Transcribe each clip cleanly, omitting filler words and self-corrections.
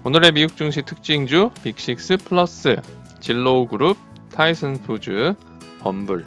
오늘의 미국 증시 특징주 빅식스 플러스, 진로우그룹, 타이슨푸즈, 범블.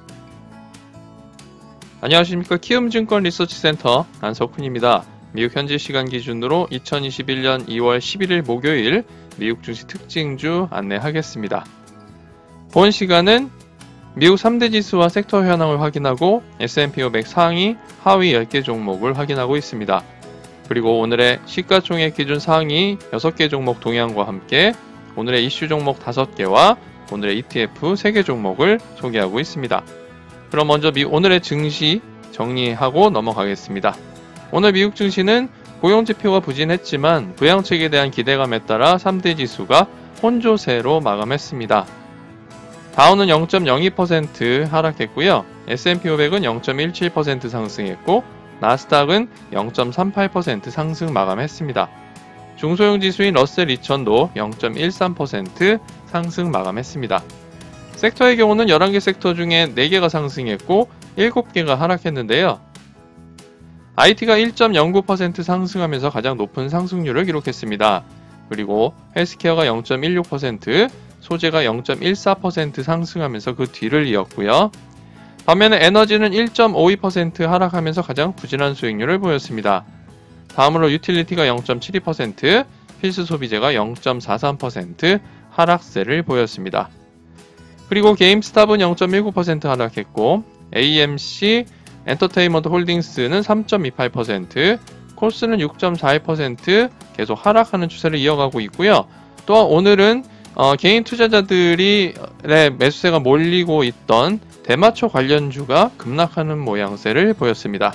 안녕하십니까. 키움증권 리서치센터 안석훈입니다. 미국 현지 시간 기준으로 2021년 2월 11일 목요일 미국 증시 특징주 안내하겠습니다. 본 시간은 미국 3대 지수와 섹터 현황을 확인하고 S&P 500 상위, 하위 10개 종목을 확인하고 있습니다. 그리고 오늘의 시가총액 기준 상위 6개 종목 동향과 함께 오늘의 이슈 종목 5개와 오늘의 ETF 3개 종목을 소개하고 있습니다. 그럼 먼저 오늘의 증시 정리하고 넘어가겠습니다. 오늘 미국 증시는 고용지표가 부진했지만 부양책에 대한 기대감에 따라 3대 지수가 혼조세로 마감했습니다. 다우는 0.02% 하락했고요. S&P 500은 0.17% 상승했고 나스닥은 0.38% 상승 마감했습니다. 중소형 지수인 러셀 2000도 0.13% 상승 마감했습니다. 섹터의 경우는 11개 섹터 중에 4개가 상승했고 7개가 하락했는데요. IT가 1.09% 상승하면서 가장 높은 상승률을 기록했습니다. 그리고 헬스케어가 0.16%, 소재가 0.14% 상승하면서 그 뒤를 이었고요. 반면에 에너지는 1.52% 하락하면서 가장 부진한 수익률을 보였습니다. 다음으로 유틸리티가 0.72%, 필수 소비재가 0.43% 하락세를 보였습니다. 그리고 게임스탑은 0.19% 하락했고 AMC 엔터테인먼트 홀딩스는 3.28%, 코스는 6.41% 계속 하락하는 추세를 이어가고 있고요. 또한 오늘은 개인 투자자들이 매수세가 몰리고 있던 대마초 관련주가 급락하는 모양새를 보였습니다.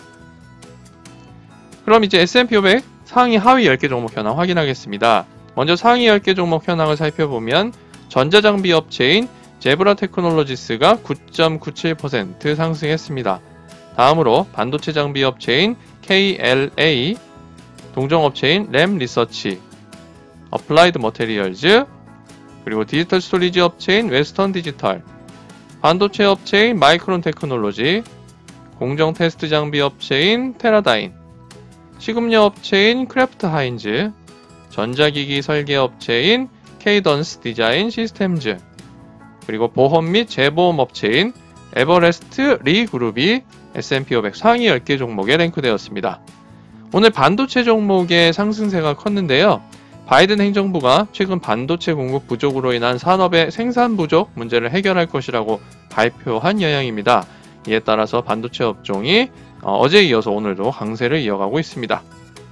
그럼 이제 S&P 500 상위 하위 10개 종목 현황 확인하겠습니다. 먼저 상위 10개 종목 현황을 살펴보면 전자장비 업체인 제브라 테크놀로지스가 9.97% 상승했습니다. 다음으로 반도체 장비 업체인 KLA, 동종업체인 램 리서치, 어플라이드 머테리얼즈, 그리고 디지털 스토리지 업체인 웨스턴 디지털, 반도체 업체인 마이크론 테크놀로지, 공정 테스트 장비 업체인 테라다인, 식음료 업체인 크래프트 하인즈, 전자기기 설계 업체인 케이던스 디자인 시스템즈, 그리고 보험 및 재보험 업체인 에버레스트 리그룹이 S&P 500 상위 10개 종목에 랭크되었습니다. 오늘 반도체 종목의 상승세가 컸는데요. 바이든 행정부가 최근 반도체 공급 부족으로 인한 산업의 생산 부족 문제를 해결할 것이라고 발표한 영향입니다. 이에 따라서 반도체 업종이 어제에 이어서 오늘도 강세를 이어가고 있습니다.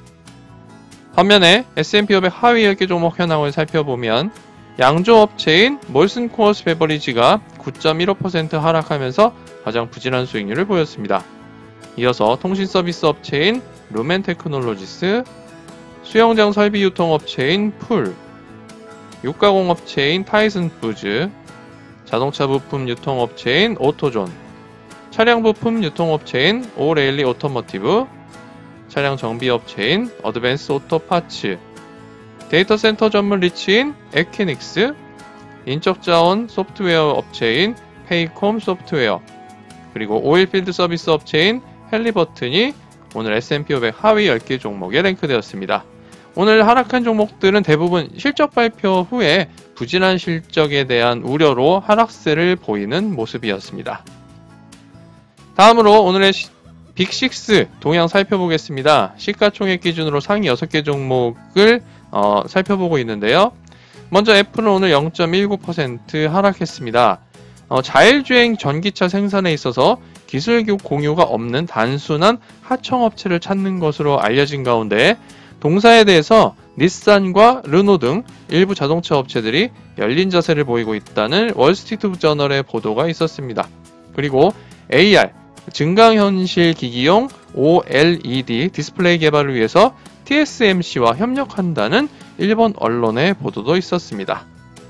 반면에 S&P 500 하위 10개 종목 현황을 살펴보면 양조업체인 몰슨 코어스 베버리지가 9.15% 하락하면서 가장 부진한 수익률을 보였습니다. 이어서 통신서비스 업체인 루멘 테크놀로지스, 수영장 설비 유통업체인 풀, 육가공업체인 타이슨푸즈, 자동차 부품 유통업체인 오토존, 차량 부품 유통업체인 오레일리 오토모티브, 차량 정비업체인 어드밴스 오토파츠, 데이터 센터 전문 리치인 에퀴닉스, 인적자원 소프트웨어 업체인 페이콤 소프트웨어, 그리고 오일필드 서비스 업체인 헬리버튼이 오늘 S&P 500 하위 10개 종목에 랭크되었습니다. 오늘 하락한 종목들은 대부분 실적 발표 후에 부진한 실적에 대한 우려로 하락세를 보이는 모습이었습니다. 다음으로 오늘의 빅식스 동향 살펴보겠습니다. 시가총액 기준으로 상위 6개 종목을 살펴보고 있는데요. 먼저 애플은 오늘 0.19% 하락했습니다. 자율주행 전기차 생산에 있어서 기술 공유가 없는 단순한 하청업체를 찾는 것으로 알려진 가운데 동사에 대해서 닛산과 르노 등 일부 자동차 업체들이 열린 자세를 보이고 있다는 월스트리트 저널의 보도가 있었습니다. 그리고 AR, 증강현실 기기용 OLED 디스플레이 개발을 위해서 TSMC와 협력한다는 일본 언론의 보도도 있었습니다.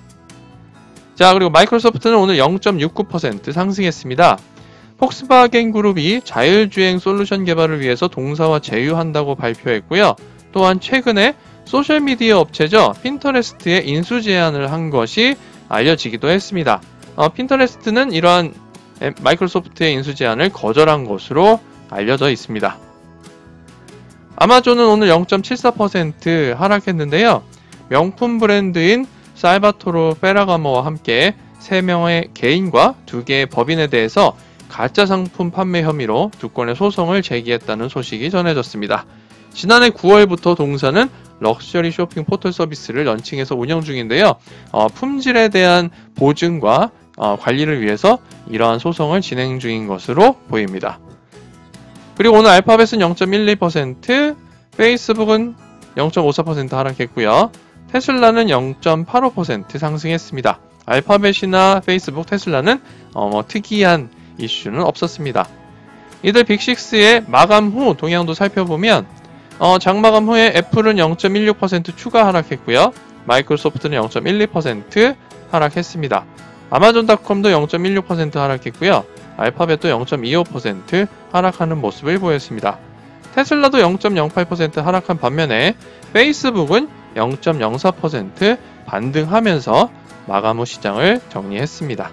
자, 그리고 마이크로소프트는 오늘 0.69% 상승했습니다. 폭스바겐 그룹이 자율주행 솔루션 개발을 위해서 동사와 제휴한다고 발표했고요. 또한 최근에 소셜미디어 업체죠. 핀터레스트에 인수 제안을 한 것이 알려지기도 했습니다. 핀터레스트는 이러한 마이크로소프트의 인수 제안을 거절한 것으로 알려져 있습니다. 아마존은 오늘 0.74% 하락했는데요. 명품 브랜드인 살바토르 페라가모와 함께 3명의 개인과 2개의 법인에 대해서 가짜 상품 판매 혐의로 2건의 소송을 제기했다는 소식이 전해졌습니다. 지난해 9월부터 동사는 럭셔리 쇼핑 포털 서비스를 런칭해서 운영 중인데요. 품질에 대한 보증과 관리를 위해서 이러한 소송을 진행 중인 것으로 보입니다. 그리고 오늘 알파벳은 0.12%, 페이스북은 0.54% 하락했고요. 테슬라는 0.85% 상승했습니다. 알파벳이나 페이스북, 테슬라는 특이한 이슈는 없었습니다. 이들 빅6의 마감 후 동향도 살펴보면 장마감 후에 애플은 0.16% 추가 하락했고요. 마이크로소프트는 0.12% 하락했습니다. 아마존닷컴도 0.16% 하락했고요. 알파벳도 0.25% 하락하는 모습을 보였습니다. 테슬라도 0.08% 하락한 반면에 페이스북은 0.04% 반등하면서 마감 후 시장을 정리했습니다.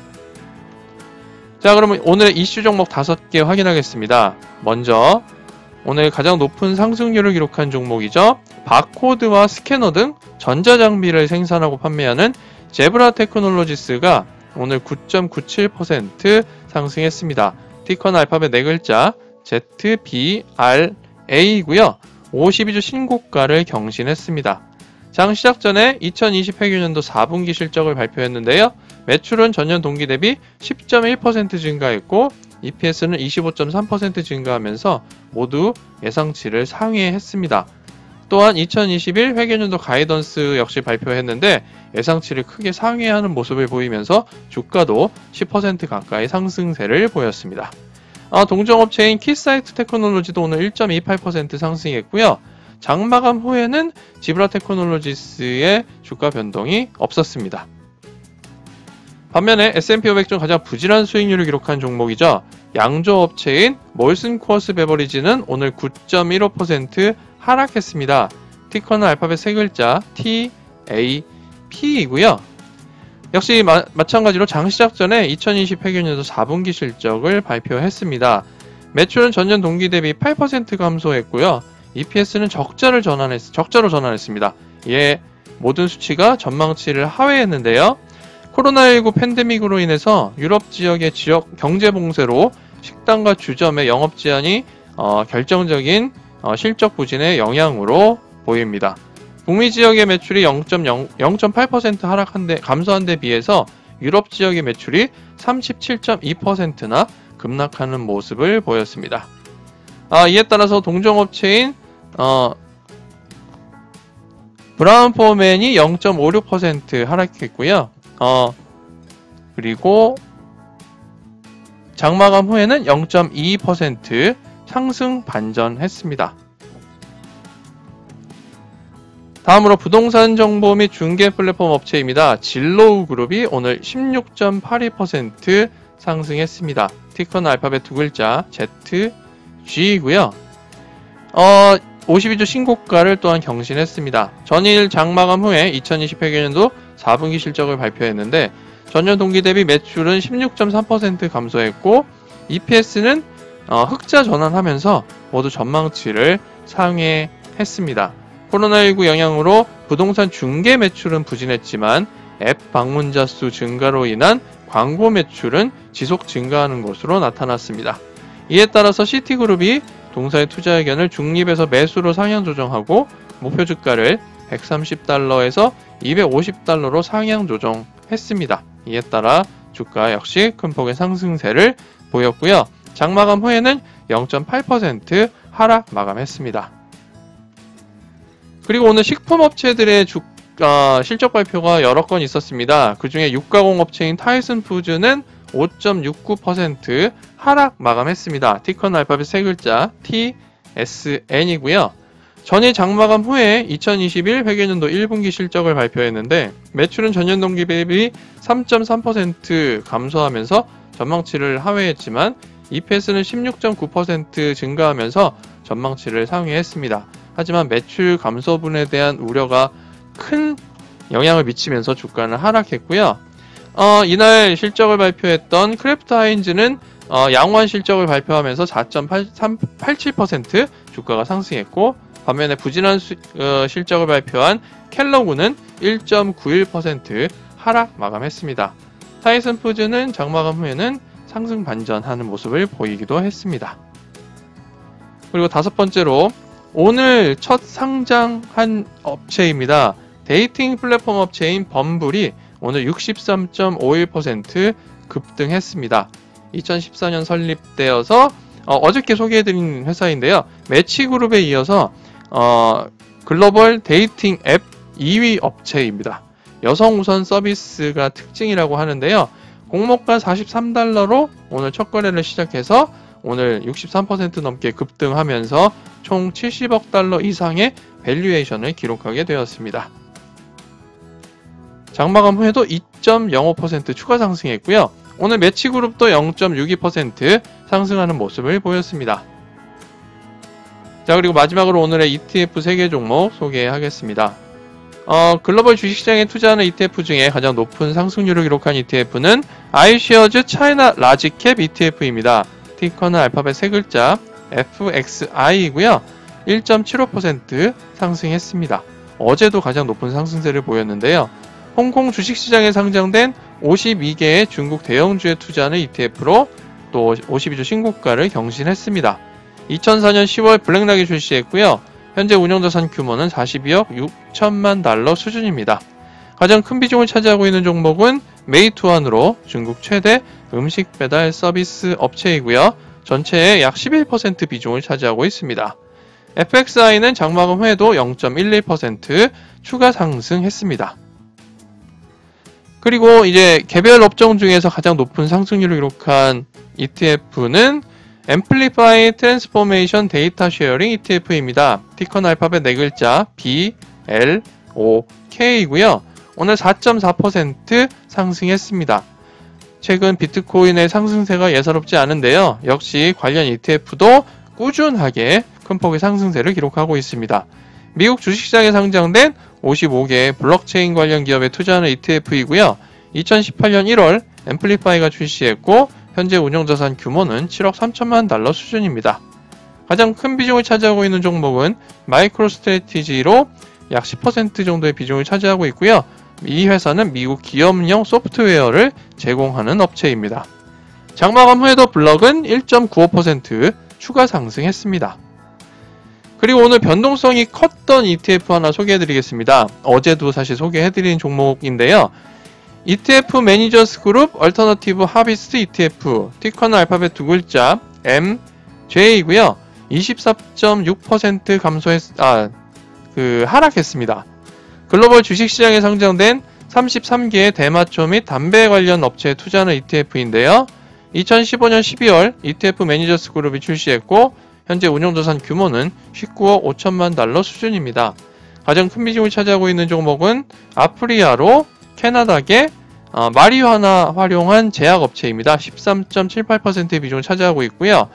자, 그러면 오늘의 이슈 종목 5개 확인하겠습니다. 먼저 오늘 가장 높은 상승률을 기록한 종목이죠. 바코드와 스캐너 등 전자장비를 생산하고 판매하는 제브라 테크놀로지스가 오늘 9.97% 상승했습니다. 티커는 알파벳 4글자 ZBRA이고요. 52주 신고가를 경신했습니다. 장 시작 전에 2020 회계년도 4분기 실적을 발표했는데요. 매출은 전년 동기 대비 10.1% 증가했고 EPS는 25.3% 증가하면서 모두 예상치를 상회했습니다. 또한 2021 회계년도 가이던스 역시 발표했는데 예상치를 크게 상회하는 모습을 보이면서 주가도 10% 가까이 상승세를 보였습니다. 동종업체인 키사이트 테크놀로지도 오늘 1.28% 상승했고요. 장마감 후에는 지브라 테크놀로지스의 주가 변동이 없었습니다. 반면에 S&P 500 중 가장 부진한 수익률을 기록한 종목이죠. 양조업체인 몰슨 코어스 베버리지는 오늘 9.15% 하락했습니다. 티커는 알파벳 3글자 TAP이고요. 역시 마찬가지로 장 시작 전에 2020 회계년도 4분기 실적을 발표했습니다. 매출은 전년 동기 대비 8% 감소했고요. EPS는 적자로 전환했습니다. 이에 모든 수치가 전망치를 하회했는데요. 코로나19 팬데믹으로 인해서 유럽 지역의 지역 경제 봉쇄로 식당과 주점의 영업 제한이 결정적인 실적 부진의 영향으로 보입니다. 북미 지역의 매출이 0.8% 감소한 데 비해서 유럽 지역의 매출이 37.2%나 급락하는 모습을 보였습니다. 이에 따라서 동종업체인 브라운 포맨이 0.56% 하락했고요. 그리고 장마감 후에는 0.22% 상승 반전했습니다. 다음으로 부동산 정보 및 중개 플랫폼 업체입니다. 진로우 그룹이 오늘 16.82% 상승했습니다. 티커는 알파벳 2글자 ZG이고요. 52주 신고가를 또한 경신했습니다. 전일 장마감 후에 2020 회계년도 4분기 실적을 발표했는데 전년 동기 대비 매출은 16.3% 감소했고 EPS는 흑자 전환하면서 모두 전망치를 상회했습니다. 코로나19 영향으로 부동산 중개 매출은 부진했지만 앱 방문자 수 증가로 인한 광고 매출은 지속 증가하는 것으로 나타났습니다. 이에 따라서 시티그룹이 동사의 투자 의견을 중립에서 매수로 상향 조정하고 목표 주가를 130달러에서 250달러로 상향 조정했습니다. 이에 따라 주가 역시 큰 폭의 상승세를 보였고요. 장마감 후에는 0.8% 하락 마감했습니다. 그리고 오늘 식품업체들의 실적 발표가 여러 건 있었습니다. 그 중에 육가공업체인 타이슨 푸즈는 5.69% 하락 마감했습니다. 티커는 알파벳 3글자 TSN이고요. 전일 장마감 후에 2021 회계년도 1분기 실적을 발표했는데 매출은 전년 동기 대비 3.3% 감소하면서 전망치를 하회했지만 EPS는 16.9% 증가하면서 전망치를 상회했습니다. 하지만 매출 감소분에 대한 우려가 큰 영향을 미치면서 주가는 하락했고요. 이날 실적을 발표했던 크래프트 하인즈는 양호한 실적을 발표하면서 4.87% 주가가 상승했고 반면에 부진한 실적을 발표한 켈로그는 1.91% 하락 마감했습니다. 타이슨푸드는 장마감 후에는 상승 반전하는 모습을 보이기도 했습니다. 그리고 다섯 번째로 오늘 첫 상장한 업체입니다. 데이팅 플랫폼 업체인 범블이 오늘 63.51% 급등했습니다. 2014년 설립되어서 어저께 소개해드린 회사인데요. 매치그룹에 이어서 글로벌 데이팅 앱 2위 업체입니다. 여성 우선 서비스가 특징이라고 하는데요. 공모가 43달러로 오늘 첫 거래를 시작해서 오늘 63% 넘게 급등하면서 총 70억 달러 이상의 밸류에이션을 기록하게 되었습니다. 장마감 후에도 2.05% 추가 상승했고요. 오늘 매치그룹도 0.62% 상승하는 모습을 보였습니다. 자, 그리고 마지막으로 오늘의 ETF 3개 종목 소개하겠습니다. 글로벌 주식시장에 투자하는 ETF 중에 가장 높은 상승률을 기록한 ETF는 iShares 차이나 라지캡 ETF입니다. 티커는 알파벳 세 글자 FXI이고요. 1.75% 상승했습니다. 어제도 가장 높은 상승세를 보였는데요. 홍콩 주식시장에 상장된 52개의 중국 대형주에 투자하는 ETF로 또 52주 신고가를 경신했습니다. 2004년 10월 블랙락이 출시했고요. 현재 운용자산 규모는 42억 6천만 달러 수준입니다. 가장 큰 비중을 차지하고 있는 종목은 메이투안으로 중국 최대 음식 배달 서비스 업체이고요. 전체의 약 11% 비중을 차지하고 있습니다. FXI는 장마감 후에도 0.11% 추가 상승했습니다. 그리고 이제 개별 업종 중에서 가장 높은 상승률을 기록한 ETF는 Amplify Transformation Data Sharing ETF입니다. 티커는 알파벳 4글자 BLOK이고요. 오늘 4.4% 상승했습니다. 최근 비트코인의 상승세가 예사롭지 않은데요. 역시 관련 ETF도 꾸준하게 큰 폭의 상승세를 기록하고 있습니다. 미국 주식시장에 상장된 55개의 블록체인 관련 기업에 투자하는 ETF이고요. 2018년 1월 앰플리파이가 출시했고 현재 운용자산 규모는 7억 3천만 달러 수준입니다. 가장 큰 비중을 차지하고 있는 종목은 마이크로스트래티지로 약 10% 정도의 비중을 차지하고 있고요. 이 회사는 미국 기업용 소프트웨어를 제공하는 업체입니다. 장마감 후에도 블럭은 1.95% 추가 상승했습니다. 그리고 오늘 변동성이 컸던 ETF 하나 소개해드리겠습니다. 어제도 사실 소개해드린 종목인데요. ETF 매니저스 그룹 얼터너티브 하비스트 ETF 티커는 알파벳 2글자 MJ이고요. 24.6% 하락했습니다. 글로벌 주식시장에 상장된 33개의 대마초 및 담배 관련 업체에 투자하는 ETF인데요. 2015년 12월 ETF 매니저스 그룹이 출시했고 현재 운용자산 규모는 19억 5천만 달러 수준입니다. 가장 큰 비중을 차지하고 있는 종목은 아프리아로 캐나다계 마리화나 활용한 제약업체입니다. 13.78%의 비중을 차지하고 있고요.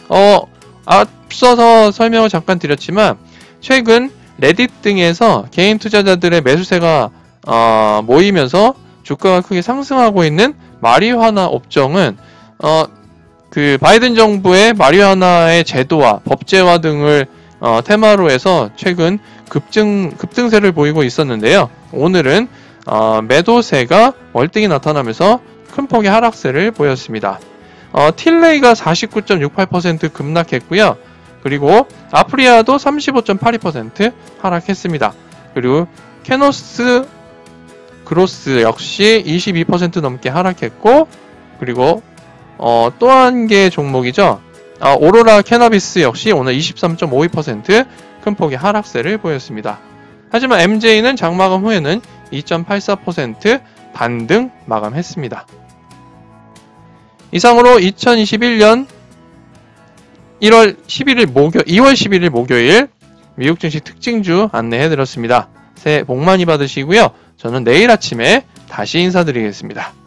앞서서 설명을 잠깐 드렸지만 최근 레딧 등에서 개인 투자자들의 매수세가 모이면서 주가가 크게 상승하고 있는 마리화나 업종은 그 바이든 정부의 마리화나의 제도와 법제화 등을 테마로 해서 최근 급등세를 보이고 있었는데요. 오늘은 매도세가 월등히 나타나면서 큰 폭의 하락세를 보였습니다. 틸레이가 49.68% 급락했고요. 그리고 아프리아도 35.82% 하락했습니다. 그리고 캐노스 그로스 역시 22% 넘게 하락했고 그리고 또 한 개의 종목이죠. 오로라 캐너비스 역시 오늘 23.52% 큰 폭의 하락세를 보였습니다. 하지만 MJ는 장마감 후에는 2.84% 반등 마감했습니다. 이상으로 2021년 2월 11일 목요일 미국 증시 특징주 안내해드렸습니다. 새해 복 많이 받으시고요. 저는 내일 아침에 다시 인사드리겠습니다.